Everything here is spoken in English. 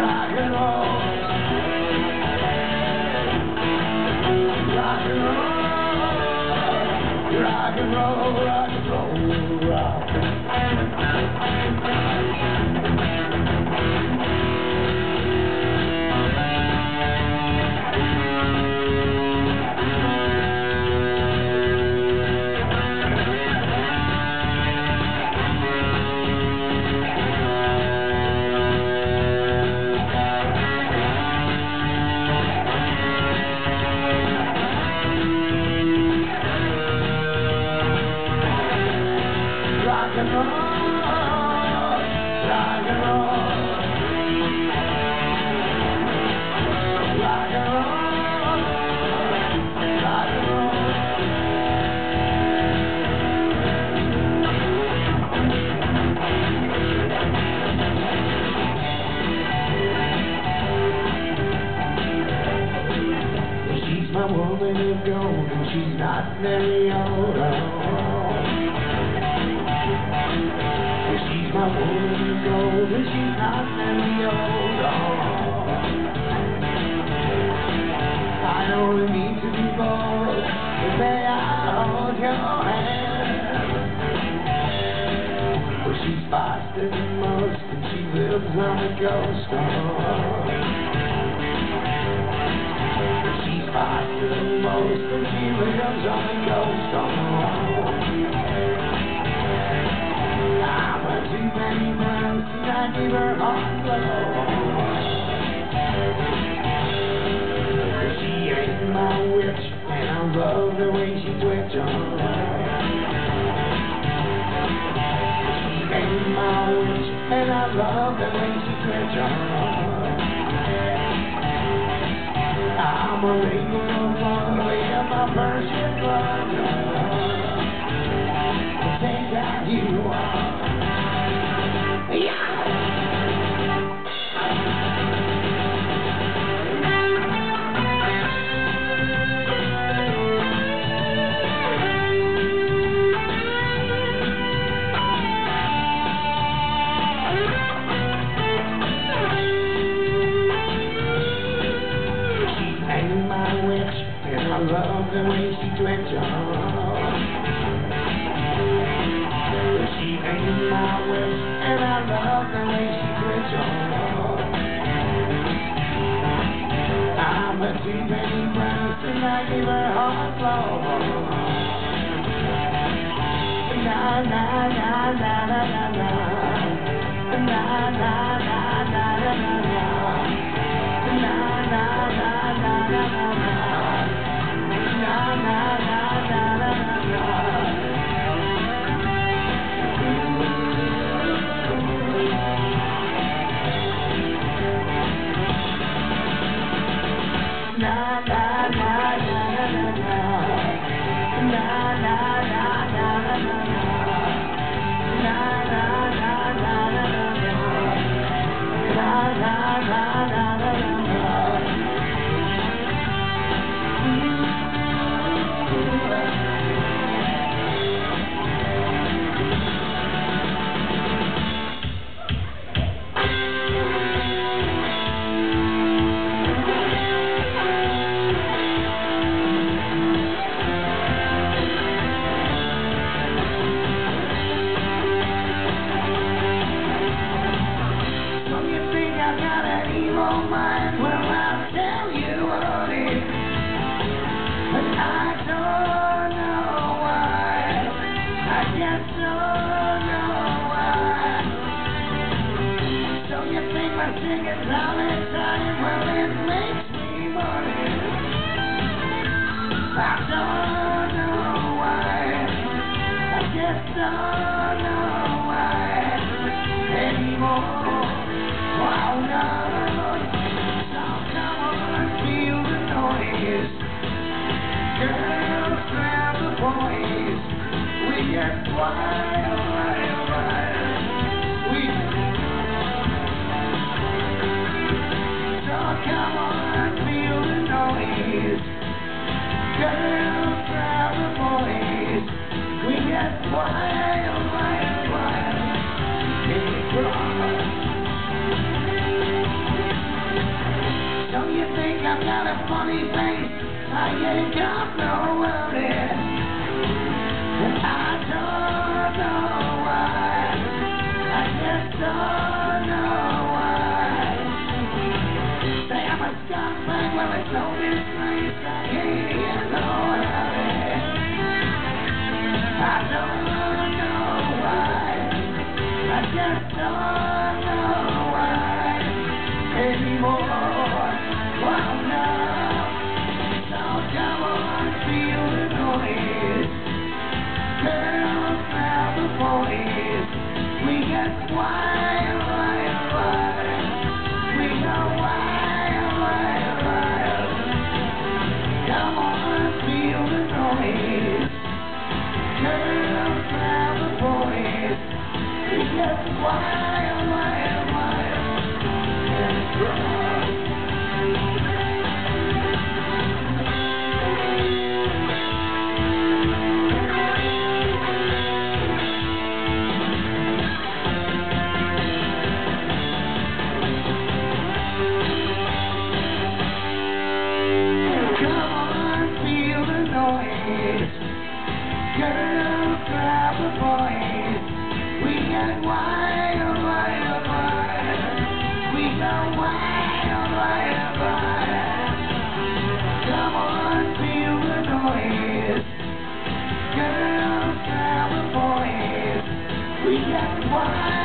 rock and roll, rock and roll, rock and roll, rock and roll, rock. Rock and roll, rock and roll, rock and roll, rock and roll. She's my woman of gold, and she's not very old. She's my woman of gold, and she's not very old. I only need to be bold, but may I hold your hand? Well, she's faster than most, and she lives on the coast. She's faster than most, and she lives on the coast. Too many months and I give her heart blow. She ain't my witch, and I love the way she twitches. She ain't my witch, and I love the way she twitches. I'm a lady of love, with my Persian blood. Think that you are. Yeah. She ain't my witch, and I love the way she twitches. She ain't my witch, and I love the way she twitches. I'm a too-many breast, and I give her heart flow. Na na na na na na na, na na na na na na na, na na na na na na, na na na na na na. Na na na na na na, na na na na na na, na na na na na na, na na na na na. Mind, well, I'll tell you what it is, but I don't know why. I just don't know why. So you think my singing's all exciting? Well, it makes me money. I don't know why. I just don't know why anymore. Wow, no. Girls grab the boys, we get wild, wild, wild. We so come on, feel the noise. Girls grab the boys, we get wild, wild, wild. I've got a funny face, I ain't got no worries. And I don't know why, I just don't know why. Say I'm a scumbag, well it's no disgrace, I can't get no worries. I don't know why, I just don't know why anymore. Well, now, so come on, feel the noise. Girls, now the boys, we get wild, wild, wild. We go wild, wild, wild. Come on, feel the noise. Girls, now the boys, we get wild, wild, wild. And it's wrong. Girls, grab the boys. We get wild, wild, wild. We go wild, wild, wild. Come on, feel the noise. Girls, grab the boys. We get wild.